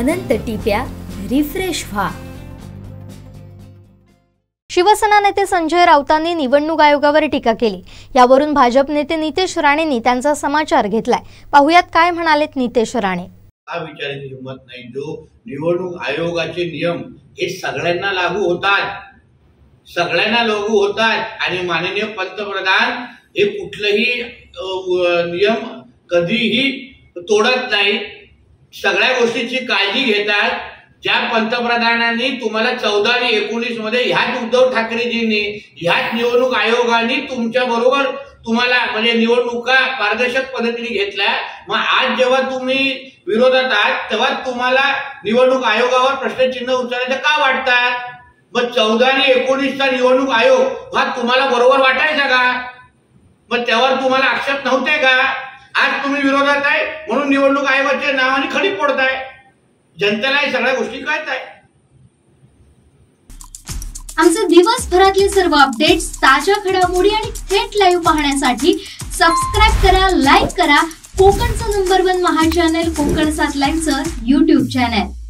अनंत टिप्या refresh व्हा। शिवसेना नेते संजय राऊतांनी निवडणूक आयोगावर टीका केली। यावरून भाजप नेते नितेश राणेंनी त्यांचा समाचार घेतलाय। पाहुयात काय म्हणालेत नितेश राणे। विचारायची हिंमत नाही। जो निवडणूक आयोगाचे नियम हे सगळ्यांना लागू होतात आणि माननीय पंतप्रधान हे कुठलेही नियम कधीही तोडत नाही, सगळ्या गोष्टीची काळजी घेतात। ज्या पंतप्रधानांनी तुम्हाला 14 आणि 19 मध्ये ह्याच उद्धव ठाकरेजींनी ह्याच निवडणूक आयोगाने तुमच्या बरोबर तुम्हाला म्हणजे निवडणुका पारदर्शक पद्धतीने घेतल्या, मग आज जेव्हा तुम्ही विरोधात आहात तेव्हा तुम्हाला निवडणूक आयोगावर प्रश्नचिन्ह उचलायचं का वाटतात? मग 14 आणि 19चा निवडणूक आयोग हा तुम्हाला बरोबर वाटायचा का? मग त्यावर तुम्हाला आक्षेप नव्हते का? आज तुम्ही विरोधात आहे म्हणून निवडणूक आयोगाच्या नावाने खडी फोडताय। जनतेला या सगळ्या गोष्टी कळत आहे। आमचे दिवसभरातले सर्व अपडेट्स, ताज्या घडामोडी आणि थेट लाईव्ह पाहण्यासाठी सबस्क्राइब करा, लाईक करा कोकणचं नंबर 1 महा चॅनल कोकण 7 लाईव्हचं YouTube चॅनल।